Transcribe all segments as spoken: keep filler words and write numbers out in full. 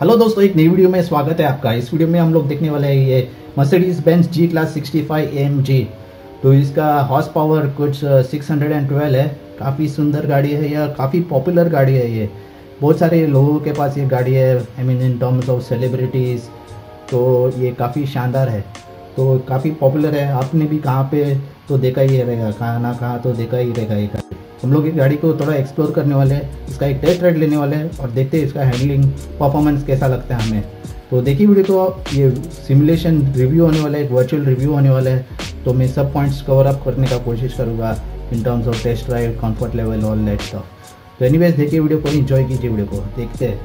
Hello दोस्तों, एक नई वीडियो में स्वागत है आपका। इस वीडियो में हम लोग देखने वाले हैं ये Mercedes Benz G class sixty five A M G. तो इसका हॉर्स पावर कुछ सिक्स हंड्रेड ट्वेल्व है। काफ़ी सुंदर गाड़ी है, यह काफ़ी पॉपुलर गाड़ी है। ये बहुत सारे लोगों के पास ये गाड़ी है, I mean in terms of celebrities. तो ये काफ़ी शानदार है, तो काफ़ी पॉपुलर है। आपने भी कहाँ पे तो देखा ही रहेगा, कहाँ ना कहाँ तो देखा ही रहेगा ये गाड़ी। हम लोग इस गाड़ी को थोड़ा एक्सप्लोर करने वाले हैं, इसका एक टेस्ट राइड लेने वाले हैं और देखते हैं इसका हैंडलिंग परफॉर्मेंस कैसा लगता है हमें। तो देखिए वीडियो को, ये सिमुलेशन रिव्यू होने वाला है, एक वर्चुअल रिव्यू होने वाला है। तो मैं सब पॉइंट्स कवर अप करने का कोशिश करूँगा in terms of test ride, comfort level और लेट स्टफ। तो एनीवेज देखिए वीडियो को, एंजॉय कीजिए वीडियो को, देखते हैं।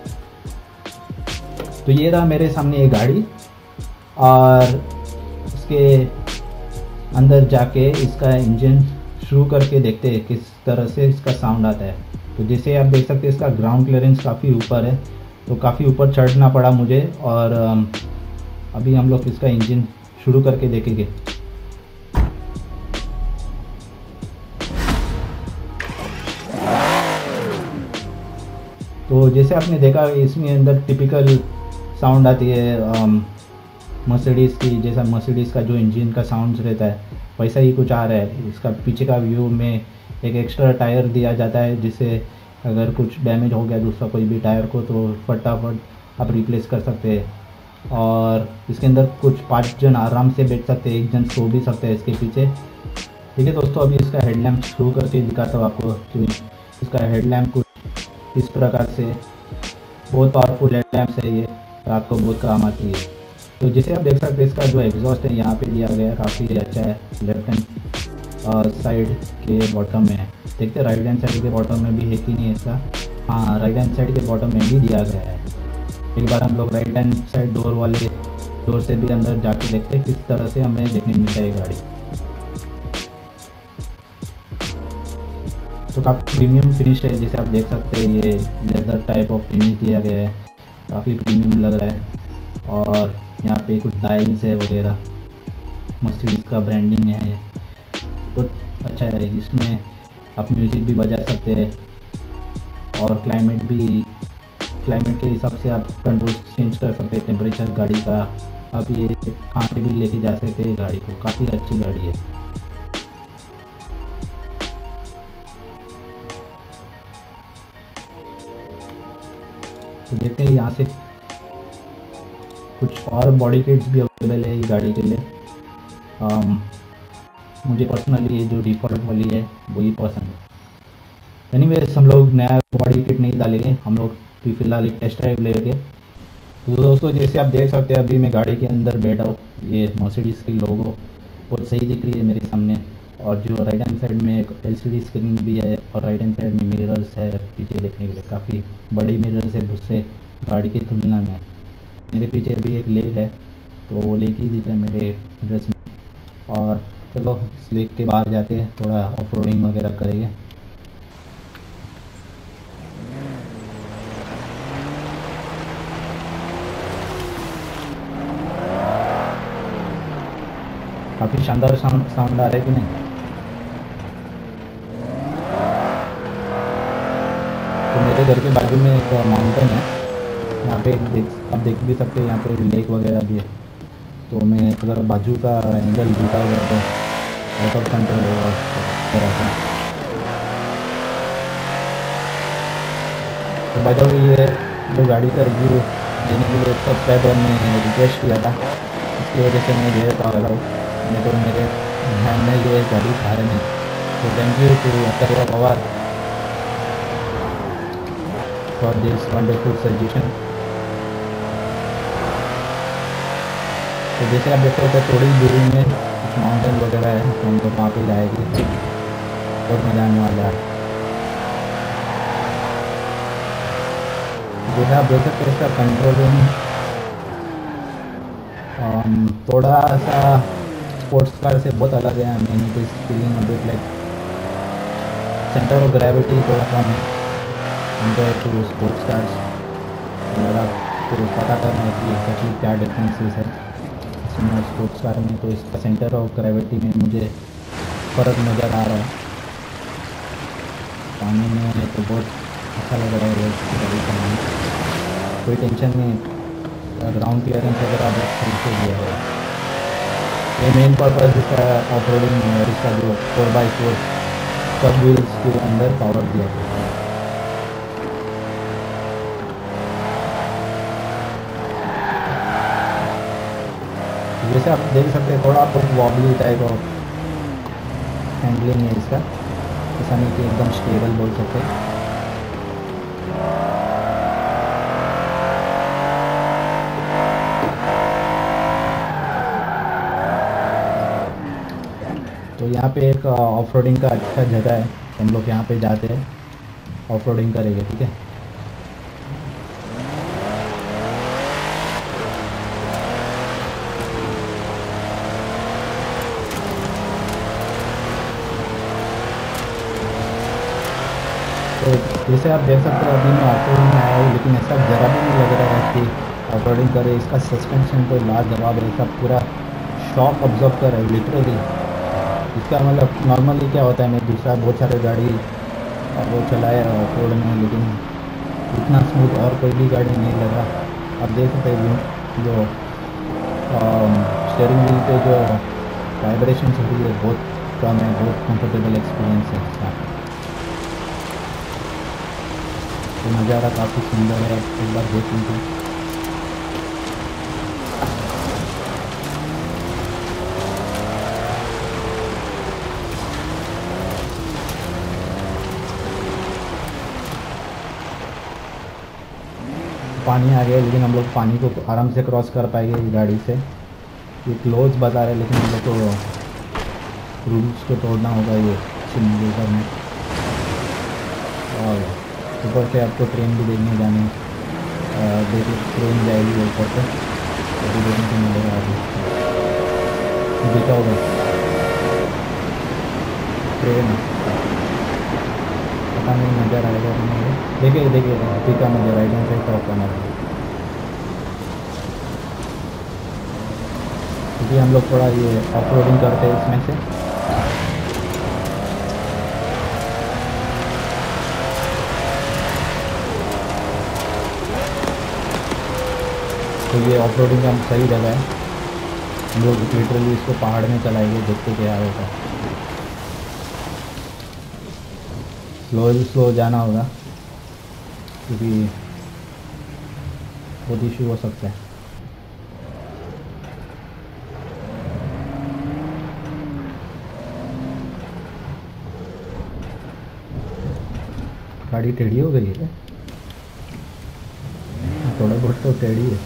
तो ये रहा मेरे सामने ये गाड़ी, और इसके अंदर जाके इसका इंजन शुरू करके देखते हैं किस तरह से इसका साउंड आता है। तो जैसे आप देख सकते हैं इसका ग्राउंड क्लियरेंस काफ़ी ऊपर है, तो काफ़ी ऊपर चढ़ना पड़ा मुझे। और अभी हम लोग इसका इंजन शुरू करके देखेंगे। तो जैसे आपने देखा इसमें अंदर टिपिकल साउंड आती है मर्सिडीज़ की, जैसा मर्सिडीज़ का जो इंजन का साउंड रहता है वैसा ही कुछ आ रहा है। इसका पीछे का व्यू में एक एक्स्ट्रा टायर दिया जाता है, जिससे अगर कुछ डैमेज हो गया दूसरा कोई भी टायर को तो फटाफट आप रिप्लेस कर सकते हैं। और इसके अंदर कुछ पाँच जन आराम से बैठ सकते हैं, एक जन सो भी सकते हैं इसके पीछे। ठीक है दोस्तों, अभी इसका हेडलैम्प शुरू करके दिखाता हूँ आपको। तो इसका हेडलैम्प कुछ इस प्रकार से, बहुत पावरफुल हेडलैम्प है, ये रात को बहुत काम आती है। तो जैसे आप देख सकते हैं इसका जो एग्जॉस्ट है यहाँ पे दिया गया है, काफ़ी अच्छा है। लेफ्ट हैंड साइड के बॉटम में है, देखते हैं राइट हैंड साइड के बॉटम में भी है कि नहीं इसका। हाँ, राइट हैंड साइड के बॉटम में भी दिया गया है। एक बार हम लोग राइट हैंड साइड डोर वाले डोर से भी अंदर जाके देखते हैं किस तरह से हमें देखने मिलता है गाड़ी। तो काफ़ी प्रीमियम फिनिश है, जैसे आप देख सकते हैं ये लेदर टाइप ऑफ फिनिश दिया गया है, काफ़ी प्रीमियम लग रहा है। और यहाँ पे कुछ डायल्स है वगैरह, मर्सिडीज़ का ब्रांडिंग है, बहुत अच्छा है। इसमें आप म्यूज़िक भी बजा सकते हैं और क्लाइमेट भी, क्लाइमेट के हिसाब से आप कंट्रोल चेंज कर सकते हैं, टेम्परेचर गाड़ी का। आप ये कहाँ पे भी लेके जा सकते हैं गाड़ी को, काफ़ी अच्छी गाड़ी है। तो देखते हैं यहाँ से कुछ और बॉडी किट्स भी अवेलेबल है ये गाड़ी के लिए। um, मुझे पर्सनली ये जो डिफ़ॉल्ट वाली है वही पसंद है। एनीवेज हम लोग नया बॉडी किट नहीं डालेंगे, हम लोग फिलहाल एक टेस्ट ड्राइव लेंगे। तो दोस्तों जैसे आप देख सकते हैं अभी मैं गाड़ी के अंदर बैठा हूँ, ये मर्सिडीज़ की लोगो बहुत सही दिख रही है मेरे सामने। और जो राइट हैंड साइड में एक एल सी डी स्क्रीन भी है, और राइट हैंड साइड में मिरर्स है पीछे देखने के लिए, काफ़ी बड़ी मिरर्स है दूसरे गाड़ी की तुलना में। मेरे पीछे भी एक लेक है, तो वो लेक ही दिख रहा है मेरे ड्रेस में। और चलो इस लेक के बाहर जाते हैं, थोड़ा ऑफ रोडिंग वगैरह करेंगे। काफ़ी शानदार साउंड साउंड आ रहा है कि नहीं। तो मेरे घर के बाजू में एक माउंटेन है, यहाँ पे देख आप देख भी सकते हैं, यहाँ पे लेक वगैरह भी है। तो मैं अगर बाजू का एंगल झूठा हुआ तो आउट ऑफ कंट्रोल होगा थोड़ा सा। तो बाय द वे ये जो गाड़ी का रिव्यू देने के लिए सब्सक्राइब और मैं रिक्वेस्ट किया था, इसकी वजह से मैं दे पा रहा हूँ, नहीं तो मेरे ध्यान में ये गाड़ी था नहीं। तो thank you to Atharva Pawar for this wonderful suggestion. तो जैसे आप देख सकते हैं थोड़ी दूरी में कुछ माउंटेन वगैरह है, तो हम लोग वहाँ पे जाएगी, बहुत मज़ा आने वाला है। जैसे आप देख सकते हैं इसका कंट्रोलिंग थोड़ा सा स्पोर्ट्स कार से बहुत अलग है। मैंने तो फीलिंग अभी लाइक सेंटर ऑफ ग्रेविटी थोड़ा कम है कंपेयर टू स्पोर्ट्स कार्स। मेरा तो पता करना है कि एक्चुअली क्या डिफरेंसेस है इसमें स्पोर्ट्स कार में। तो इसका सेंटर ऑफ ग्रेविटी में मुझे फ़र्क नज़र आ रहा है। पानी में तो बहुत अच्छा लग रहा है रोड गाड़ी चलाने। कोई टेंशन नहीं, ग्राउंड क्लियरेंस वगैरह बहुत ठीक से दिया है। ये मेन पर्पज़ इसका ऑफ रोडिंग है और इसका जो फोर बाई फोर सब व्हील्स के अंदर पावर दिया गया है। जैसे आप देख सकते हैं थोड़ा बहुत वॉबली टाइप ऑफ हैंडलिंग है इसका, ऐसा नहीं कि एकदम स्टेबल बोल सकते। तो यहाँ पे एक ऑफ रोडिंग का अच्छा जगह है, हम लोग यहाँ पे जाते हैं ऑफ रोडिंग करेंगे, ठीक है। तो जैसे आप देख सकते हो अभी मैं ऑफ रोडिंग में आया हूँ, लेकिन ऐसा ज़रा भी नहीं लग रहा है कि ऑफ रोडिंग करे। इसका सस्पेंशन तो लाजवाब है, इसका पूरा शॉक ऑब्जॉर्व कर रहा है लिटरली। इसका मतलब नॉर्मली क्या होता है, मैं दूसरा बहुत सारे गाड़ी और वो चलाया ऑफ रोड में, लेकिन इतना स्मूथ और कोई भी गाड़ी नहीं लगा। आप देख सकते हैं जो स्टीयरिंग व्हील पे जो वाइब्रेशन हो रही है बहुत कम है, बहुत कंफर्टेबल एक्सपीरियंस है इसका। तो नज़ारा काफ़ी सुंदर है, एक बार देख लीजिए। पानी आ गया, लेकिन हम लोग पानी को आराम से क्रॉस कर पाएंगे इस गाड़ी से। ये क्लोज बता रहे, लेकिन हम लोग को रूल्स को तोड़ना होगा ये सिमुलेटर में। और ऊपर से आपको ट्रेन भी देखने जाने, देखिए ट्रेन जाएगी ऊपर से, अभी देखने को मिलेगा। अभी देखा होगा ट्रेन, पता नहीं नज़र आएगा कि नहीं। देखिए देखिए ठीक है, नज़र आएगा सही तरफ का नज़र, क्योंकि हम लोग थोड़ा ये ऑफ रोडिंग करते हैं इसमें से। तो ये ऑफ रोडिंग का सही जगह है, हम लोग लिटरली इसको पहाड़ में चलाएंगे, देखते क्या होगा। स्लो स्लो जाना होगा, क्योंकि बहुत इशू हो सकता है। गाड़ी टेढ़ी हो गई है, थोड़ा बहुत तो टेढ़ी है।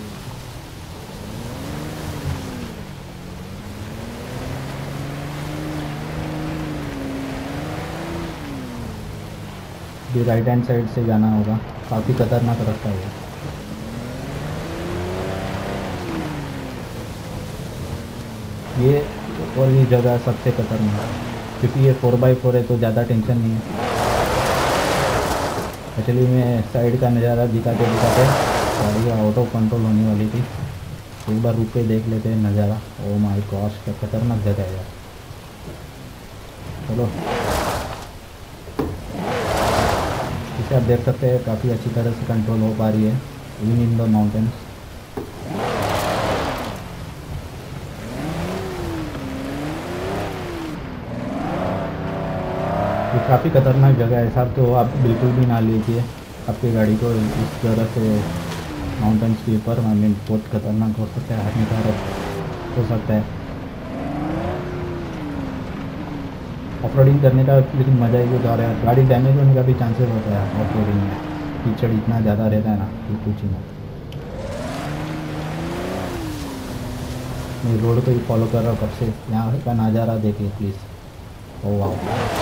भी राइट हैंड साइड से जाना होगा, काफ़ी खतरनाक रास्ता है। ये और ये जगह सबसे खतरनाक, क्योंकि ये फोर बाई फोर है तो ज़्यादा टेंशन नहीं है। एक्चुअली मैं साइड का नज़ारा दिखाते दिखाते गाड़ी आउट ऑफ कंट्रोल होने वाली थी। एक बार रुक के देख लेते हैं नज़ारा। ओ माय गॉश, क्या खतरनाक जगह है यार। चलो, इसे आप देख सकते हैं काफ़ी अच्छी तरह से कंट्रोल हो पा रही है इवन इन द माउंटेन्स। ये काफ़ी खतरनाक जगह है साहब, तो आप बिल्कुल भी ना लीजिए आपकी गाड़ी को इस तरह से माउंटेन्स के ऊपर। आई मीन बहुत खतरनाक हो सकता है, हानिकारक हो सकता है ऑफ रोडिंग करने का। लेकिन मज़ा ही कुछ आ रहा है, गाड़ी डैमेज होने का भी चांसेस होता है ऑफ रोडिंग में, कीचड़ इतना ज़्यादा रहता है ना कि कुछ ही नहीं। मैं रोड को ही फॉलो कर रहा हूँ कब से, यहाँ का नज़ारा देखिए प्लीज़। ओ वाह,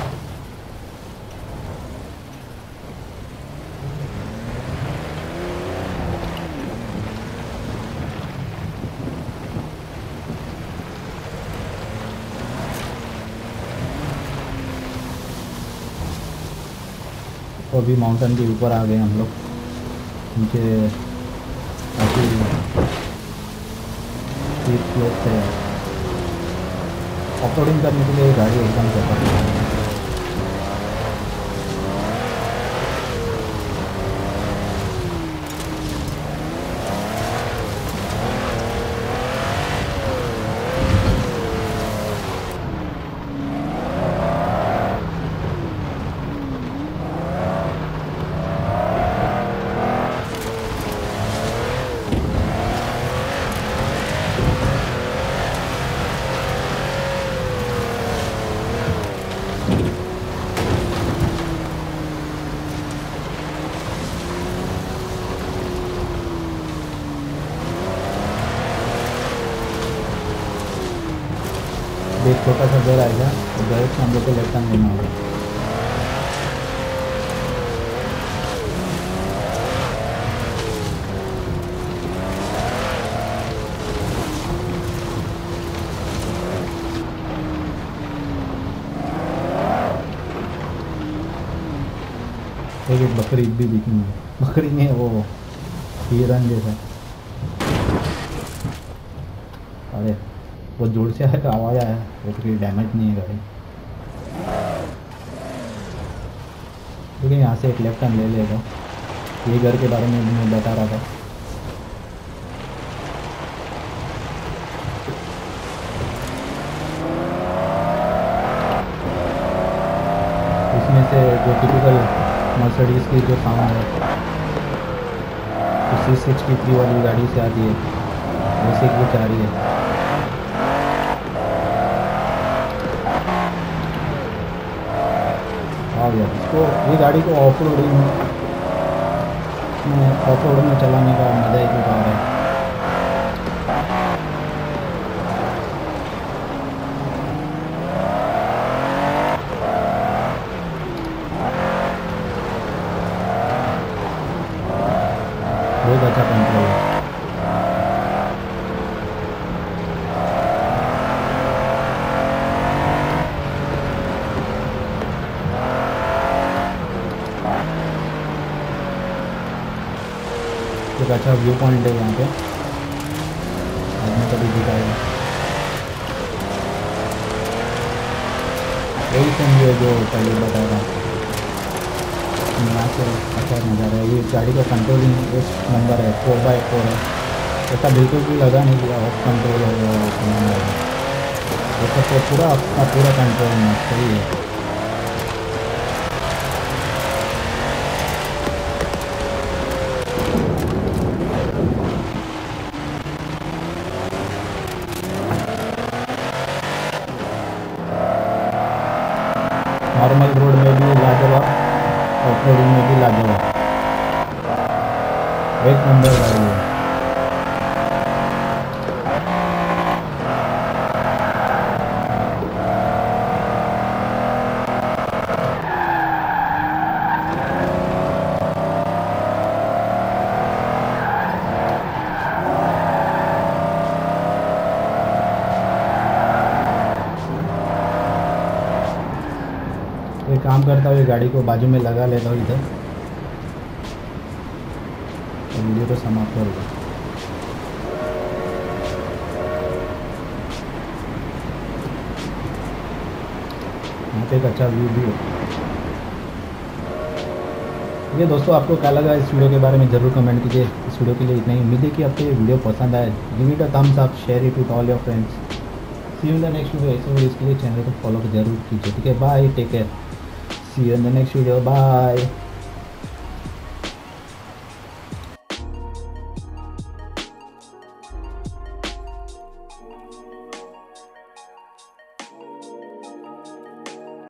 तो अभी माउंटेन के ऊपर आ गए हम लोग, नीचे काफ़ी स्टीप स्लोप से ऑफ रोडिंग करने के लिए गाड़ी एकदम सफर है। एक छोटा सा घर आएगा और घर से हम लोग को लेफ्ट टर्न लेना होगा। एक एक बकरी भी दिखनी है, बकरी नहीं है वो हिरन जैसा। अरे वो जोर से आया आवाज़ आया, वो तो कोई डैमेज नहीं है गाड़ी। लेकिन यहाँ से एक लेफ्ट टर्न ले लेगा। ये घर के बारे में मैं बता रहा था। इसमें से जो टिपिकल मर्सिडीज़ की जो साउंड है सी सिक्सटी थ्री वाली गाड़ी से आती है, वैसे कुछ आ रही है। हाँ यार, इसको ये गाड़ी को ऑफ रोडिंग में ऑफ रोड में चलाने का मज़ा ही कुछ और है। बहुत अच्छा कंट्रोल है। एक अच्छा व्यू पॉइंट है यहाँ पे, आदमी कभी दिखाएगा। यही समझिए जो पहले बता रहा हूँ, यहाँ से अच्छा नज़ारा है। ये गाड़ी का कंट्रोलिंग एक नंबर है, फोर बाई फोर है। ऐसा बिल्कुल भी लगा नहीं कि ऑफ कंट्रोल हो गया, ऐसा तो पूरा अपना पूरा कंट्रोल में सही है। नॉर्मल रोड में भी लाजवाब, ऑफ रोडिंग में भी लाजवाब, एक नंबर गाड़ी है। ये काम करता हूँ, ये गाड़ी को बाजू में लगा लेता हूँ इधर, तो वीडियो को समाप्त करूँगा। यहाँ पे एक अच्छा व्यू भी है। ये दोस्तों, आपको क्या लगा इस वीडियो के बारे में ज़रूर कमेंट कीजिए। इस वीडियो के लिए इतना ही। उम्मीद है कि आपको ये वीडियो पसंद आए। Give it a thumbs up, share it with all your friends. See you in the next video. ऐसे वीडियो इसके लिए चैनल को फॉलो जरूर कीजिए। ठीक है, bye, take care, see you in the next video, bye.